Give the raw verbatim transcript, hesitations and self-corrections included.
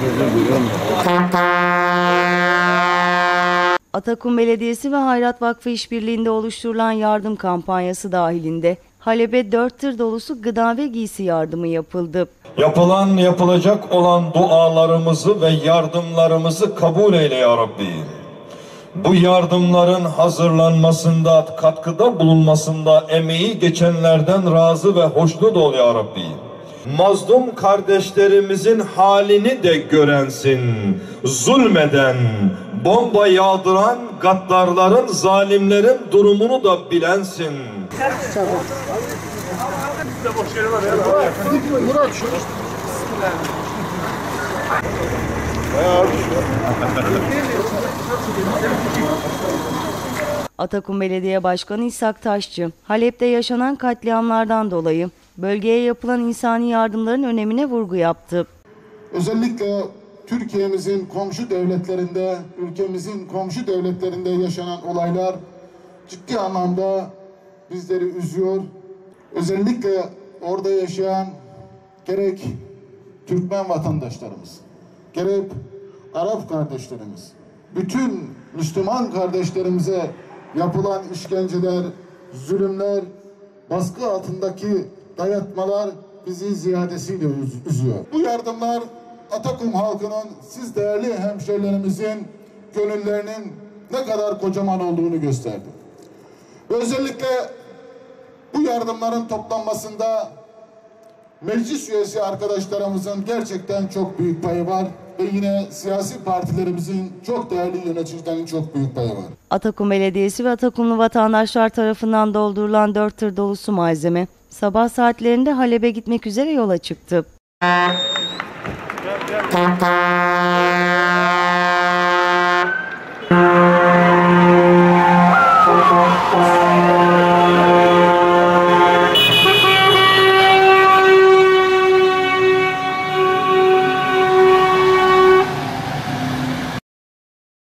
Atakum Belediyesi ve Hayrat Vakfı işbirliğinde oluşturulan yardım kampanyası dahilinde Halep'e dört tır dolusu gıda ve giysi yardımı yapıldı. Yapılan, yapılacak olan dualarımızı ve yardımlarımızı kabul eyle ya Rabbi. Bu yardımların hazırlanmasında, katkıda bulunmasında emeği geçenlerden razı ve hoşnut ol ya Rabbi. Mazlum kardeşlerimizin halini de görensin. Zulmeden, bomba yağdıran gaddarların, zalimlerin durumunu da bilensin. Atakum Belediye Başkanı İshak Taşçı, Halep'te yaşanan katliamlardan dolayı bölgeye yapılan insani yardımların önemine vurgu yaptı. Özellikle Türkiye'mizin komşu devletlerinde, ülkemizin komşu devletlerinde yaşanan olaylar ciddi anlamda bizleri üzüyor. Özellikle orada yaşayan gerek Türkmen vatandaşlarımız, gerek Arap kardeşlerimiz, bütün Müslüman kardeşlerimize yapılan işkenceler, zulümler, baskı altındaki dayatmalar bizi ziyadesiyle üzüyor. Bu yardımlar Atakum halkının, siz değerli hemşehrilerimizin gönüllerinin ne kadar kocaman olduğunu gösterdi. Ve özellikle bu yardımların toplanmasında meclis üyesi arkadaşlarımızın gerçekten çok büyük payı var ve yine siyasi partilerimizin çok değerli yöneticilerinin çok büyük payı var. Atakum Belediyesi ve Atakumlu vatandaşlar tarafından doldurulan dört tır dolusu malzeme sabah saatlerinde Halep'e gitmek üzere yola çıktı. Gel, gel.